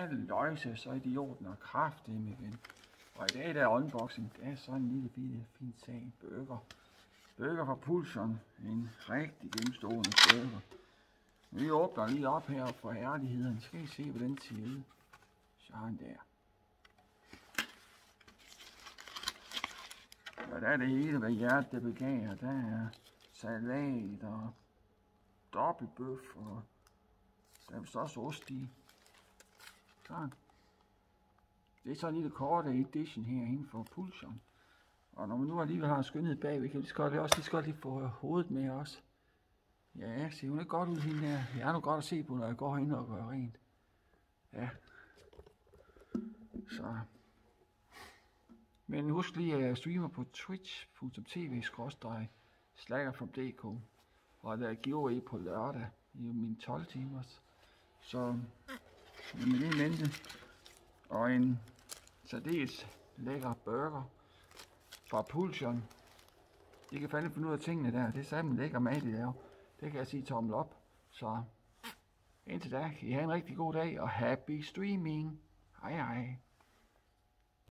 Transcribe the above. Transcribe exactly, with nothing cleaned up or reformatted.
løjse, så idioten og kraftig med igen. Og i dag der er unboxing, det er sådan en lille bitte fin sag. Burger. Burger fra Pulsion. En rigtig gennemstående burger. Vi åbner lige op her for herligheden. Skal I se på den side. Sådan der. Og der er det hele, hvad hjertet det begærer. Der er salat og dobbeltbøf, og der er vist også ost i. Sådan. Det er så en lille korte edition her inden for Pulsion. Og når man nu alligevel har skønhed bagved, kan vi godt også lige så godt lige få hovedet med også. Ja, ser hun ikke godt ud hende der. Jeg er nu godt at se på, når jeg går ind og gør rent. Ja. Så. Men husk lige, at jeg streamer på twitch punktum tv skråstreg slackerfrom punktum d k. Og der er giveaway på lørdag i mine tolv timers. Så med det i mente. Og en særdeles lækker burger fra Pulsion. I kan fandme finde ud af tingene der. Det er sammen lækker mad, de laver. Det kan jeg sige tommel op. Så indtil da, I have en rigtig god dag og happy streaming. Hej hej.